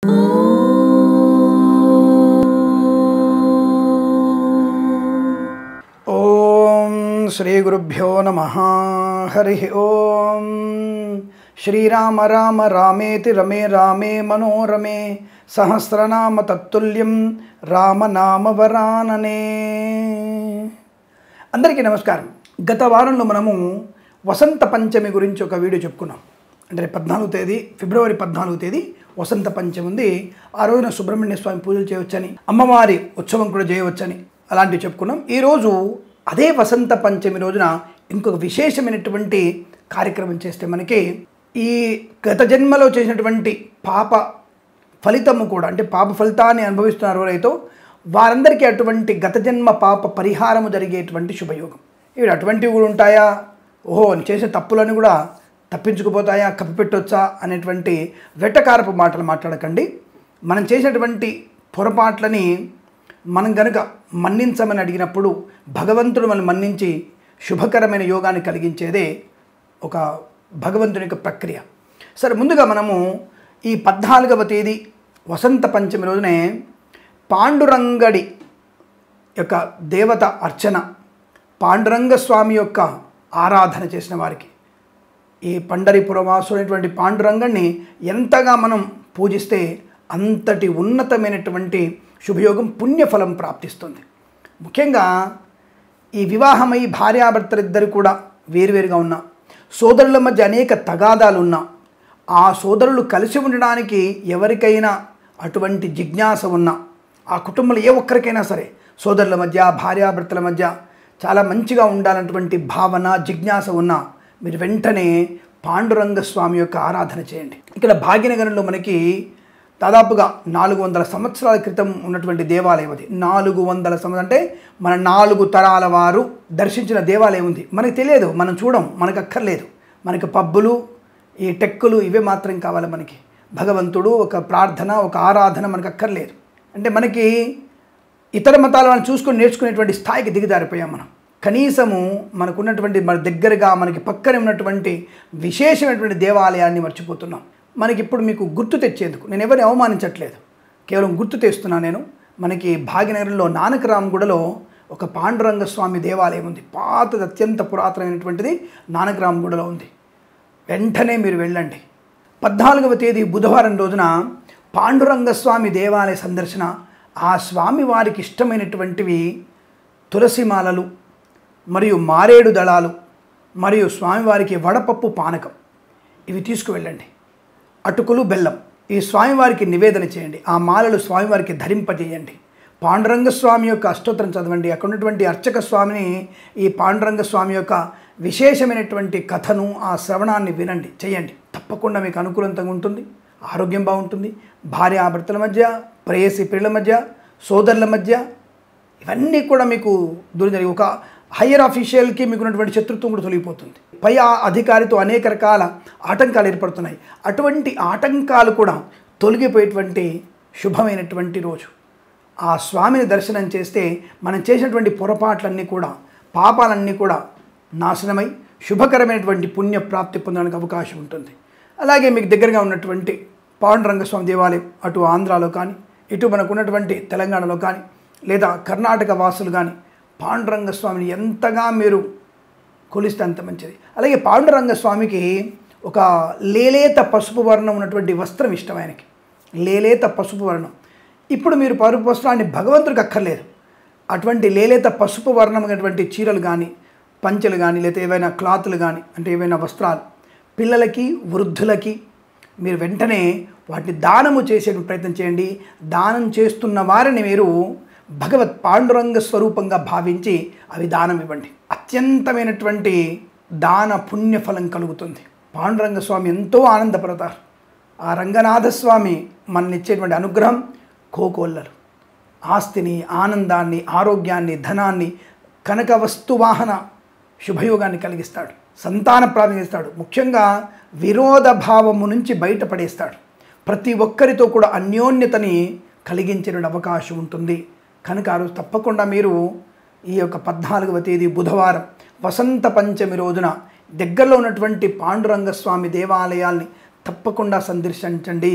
ఓం శ్రీ గురుభ్యో నమః. హరి ఓం. శ్రీరామ రామ రామేతి రమే రామే మనోరమే సహస్రనామ తత్తుల్యం రామనామ వరాననే. అందరికీ నమస్కారం. గత వారంలో మనము వసంత పంచమి గురించి ఒక వీడియో చెప్పుకున్నాం. అంటే 14వ తేదీ ఫిబ్రవరి 14వ తేదీ వసంత పంచమి ఉంది. ఆ రోజున సుబ్రహ్మణ్య స్వామి పూజలు చేయవచ్చని, అమ్మవారి ఉత్సవం కూడా చేయవచ్చని అలాంటివి చెప్పుకున్నాం. ఈరోజు అదే వసంత పంచమి రోజున ఇంకొక విశేషమైనటువంటి కార్యక్రమం చేస్తే మనకి ఈ గత జన్మలో చేసినటువంటి పాప ఫలితము కూడా, అంటే పాప ఫలితాన్ని అనుభవిస్తున్నారు ఎవరైతే వారందరికీ అటువంటి గత జన్మ పాప పరిహారము జరిగేటువంటి శుభయోగం. ఇవి అటువంటివి కూడా ఉంటాయా, ఓహో చేసే తప్పులని కూడా తప్పించుకుపోతాయా, కప్పిపెట్టొచ్చా అనేటువంటి వెట్టకారపు మాటలు మాట్లాడకండి. మనం చేసినటువంటి పొరపాట్లని మనం కనుక మన్నించమని అడిగినప్పుడు భగవంతుడు మనం మన్నించి శుభకరమైన యోగాన్ని కలిగించేదే ఒక భగవంతుని యొక్క ప్రక్రియ. సరే, ముందుగా మనము ఈ 14వ తేదీ వసంత పంచమి రోజునే పాండురంగడి యొక్క దేవత అర్చన, పాండురంగ స్వామి యొక్క ఆరాధన చేసిన వారికి, ఈ పండరిపురవాసుడైనటువంటి పాండురంగడిని ఎంతగా మనం పూజిస్తే అంతటి ఉన్నతమైనటువంటి శుభయోగం పుణ్యఫలం ప్రాప్తిస్తుంది. ముఖ్యంగా ఈ వివాహమై భార్యాభర్తలిద్దరు కూడా వేరువేరుగా ఉన్నా, సోదరుల మధ్య అనేక తగాదాలు ఉన్నా, ఆ సోదరులు కలిసి ఉండడానికి ఎవరికైనా అటువంటి జిజ్ఞాస ఉన్నా, ఆ కుటుంబంలో ఏ ఒక్కరికైనా సరే సోదరుల మధ్య భార్యాభర్తల మధ్య చాలా మంచిగా ఉండాలన్నటువంటి భావన జిజ్ఞాస ఉన్నా మీరు వెంటనే పాండురంగ స్వామి యొక్క ఆరాధన చేయండి. ఇక్కడ భాగ్యనగరంలో మనకి దాదాపుగా 400 సంవత్సరాల క్రితం ఉన్నటువంటి దేవాలయం అది. 400 సంవత్సరాలు అంటే మన 4 తరాల వారు దర్శించిన దేవాలయం ఉంది. మనకు తెలియదు, మనం చూడం, మనకు అక్కర్లేదు. మనకి పబ్బులు, ఈ టెక్కులు ఇవే మాత్రం కావాలి మనకి. భగవంతుడు, ఒక ప్రార్థన, ఒక ఆరాధన మనకు అక్కర్లేదు. అంటే మనకి ఇతర మతాలను చూసుకొని నేర్చుకునేటువంటి స్థాయికి దిగజారిపోయాం మనం. కనీసము మనకున్నటువంటి మన దగ్గరగా మనకి పక్కనే ఉన్నటువంటి విశేషమైనటువంటి దేవాలయాన్ని మర్చిపోతున్నాం. మనకి ఇప్పుడు మీకు గుర్తు తెచ్చేందుకు నేను ఎవరిని అవమానించట్లేదు, కేవలం గుర్తు తెస్తున్నాను నేను. మనకి భాగ్యనగరంలో నానకరామగూడలో ఒక పాండురంగ స్వామి దేవాలయం ఉంది. పాతది, అత్యంత పురాతనమైనటువంటిది నానకరామగూడలో ఉంది. వెంటనే మీరు వెళ్ళండి. 14వ తేదీ బుధవారం రోజున పాండురంగ స్వామి దేవాలయ సందర్శన. ఆ స్వామి వారికి ఇష్టమైనటువంటివి తులసిమాలలు మరియు మారేడు దళాలు మరియు స్వామివారికి వడపప్పు పానకం ఇవి తీసుకువెళ్ళండి. అటుకులు, బెల్లం ఈ స్వామివారికి నివేదన చేయండి. ఆ మాలలు స్వామివారికి ధరింపజేయండి. పాండురంగ స్వామి యొక్క అష్టోత్తరం చదవండి. అక్కడ ఉన్నటువంటి అర్చక స్వామిని, ఈ పాండురంగ స్వామి యొక్క విశేషమైనటువంటి కథను, ఆ శ్రవణాన్ని వినండి, చేయండి. తప్పకుండా మీకు అనుకూలంగా ఉంటుంది, ఆరోగ్యం బాగుంటుంది. భార్యాభర్తల మధ్య, ప్రేయసి ప్రియుల మధ్య, సోదరుల మధ్య ఇవన్నీ కూడా మీకు దూరం జరిగి ఒక హయ్యర్ ఆఫీషియల్కి మీకు ఉన్నటువంటి శత్రుత్వం కూడా తొలగిపోతుంది. పై అధికారితో అనేక రకాల ఆటంకాలు ఏర్పడుతున్నాయి. అటువంటి ఆటంకాలు కూడా తొలగిపోయేటువంటి శుభమైనటువంటి రోజు. ఆ స్వామిని దర్శనం చేస్తే మనం చేసినటువంటి పొరపాట్లన్నీ కూడా, పాపాలన్నీ కూడా నాశనమై శుభకరమైనటువంటి పుణ్యప్రాప్తి పొందడానికి అవకాశం ఉంటుంది. అలాగే మీకు దగ్గరగా ఉన్నటువంటి పాండురంగ స్వామి దేవాలయం అటు ఆంధ్రాలో కానీ, ఇటు మనకు ఉన్నటువంటి తెలంగాణలో కానీ, లేదా కర్ణాటక వాసులు కానీ పాండురంగ స్వామిని ఎంతగా మీరు కొలిస్తే అంత మంచిది. అలాగే పాండురంగ స్వామికి ఒక లేలేత పసుపు వర్ణం ఉన్నటువంటి వస్త్రం ఇష్టం ఆయనకి. లేలేత పసుపు వర్ణం. ఇప్పుడు మీరు పసుపు వస్త్రాన్ని భగవంతుడికి అక్కర్లేదు. అటువంటి లేలేత పసుపు వర్ణమైనటువంటి చీరలు కానీ, పంచెలు కానీ, లేదా ఏవైనా క్లాతులు కానీ, అంటే ఏవైనా వస్త్రాలు పిల్లలకి, వృద్ధులకి మీరు వెంటనే వాటిని దానము చేసే ప్రయత్నం చేయండి. దానం చేస్తున్న వారిని మీరు భగవత్ పాండురంగ స్వరూపంగా భావించి అవి దానం ఇవ్వండి. అత్యంతమైనటువంటి దాన పుణ్యఫలం కలుగుతుంది. పాండురంగ స్వామి ఎంతో ఆనందపడతారు. ఆ రంగనాథ స్వామి మననిచ్చేటువంటి అనుగ్రహం కోకొల్లలు. ఆస్తిని, ఆనందాన్ని, ఆరోగ్యాన్ని, ధనాన్ని, కనక వస్తువాహన శుభయోగాన్ని కలిగిస్తాడు. సంతాన ప్రాప్తి ఇస్తాడు. ముఖ్యంగా విరోధ భావము నుంచి బయటపడేస్తాడు. ప్రతి ఒక్కరితో కూడా అన్యోన్యతని కలిగించే అవకాశం ఉంటుంది. కనుక ఆ రోజు తప్పకుండా మీరు ఈ యొక్క 14వ తేదీ బుధవారం వసంత పంచమి రోజున దగ్గరలో ఉన్నటువంటి పాండురంగ స్వామి దేవాలయాల్ని తప్పకుండా సందర్శించండి.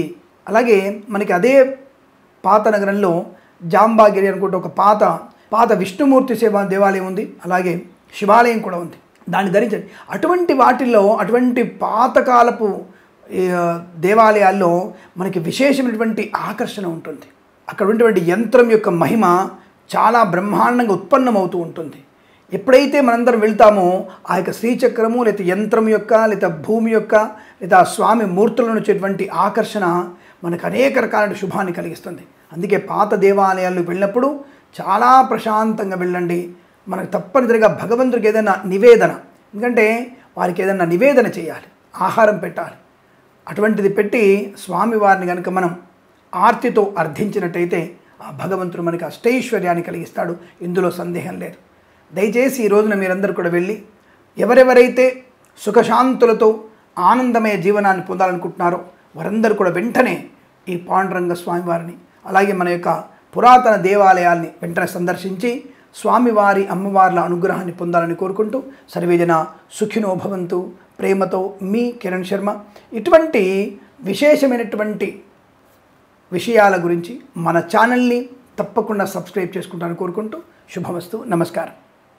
అలాగే మనకి అదే పాత నగరంలో జాంబాగిరి అనుకుంటే ఒక పాత విష్ణుమూర్తి సేవ దేవాలయం ఉంది. అలాగే శివాలయం కూడా ఉంది. దాన్ని ధరించండి. అటువంటి వాటిల్లో అటువంటి పాతకాలపు దేవాలయాల్లో మనకి విశేషమైనటువంటి ఆకర్షణ ఉంటుంది. అక్కడ ఉన్నటువంటి యంత్రం యొక్క మహిమ చాలా బ్రహ్మాండంగా ఉత్పన్నమవుతూ ఉంటుంది. ఎప్పుడైతే మనందరం వెళ్తామో ఆ యొక్క శ్రీచక్రము లేదా యంత్రం యొక్క లేదా భూమి యొక్క లేదా స్వామి మూర్తులను వచ్చేటువంటి ఆకర్షణ మనకు అనేక రకాల శుభాన్ని కలిగిస్తుంది. అందుకే పాత దేవాలయాలు వెళ్ళినప్పుడు చాలా ప్రశాంతంగా వెళ్ళండి. మనకు తప్పనిసరిగా భగవంతుడికి ఏదైనా నివేదన, ఎందుకంటే వారికి ఏదైనా నివేదన చేయాలి, ఆహారం పెట్టాలి. అటువంటిది పెట్టి స్వామివారిని కనుక మనం ఆర్తితో అర్థించినట్టయితే ఆ భగవంతుడు మనకి అష్టైశ్వర్యాన్ని కలిగిస్తాడు. ఇందులో సందేహం లేదు. దయచేసి ఈ రోజున మీరందరూ కూడా వెళ్ళి ఎవరెవరైతే సుఖశాంతులతో ఆనందమయ జీవనాన్ని పొందాలనుకుంటున్నారో వారందరూ కూడా వెంటనే ఈ పాండురంగ స్వామివారిని అలాగే మన యొక్క పురాతన దేవాలయాల్ని వెంటనే సందర్శించి స్వామివారి అమ్మవార్ల అనుగ్రహాన్ని పొందాలని కోరుకుంటూ సర్వేజన సుఖినో భవంతు. ప్రేమతో మీ కిరణ్ శర్మ. ఇటువంటి విశేషమైనటువంటి విషయాల గురించి మన ఛానల్ని తప్పకుండా సబ్స్క్రైబ్ చేసుకుంటారని కోరుకుంటూ శుభమస్తు. నమస్కారం.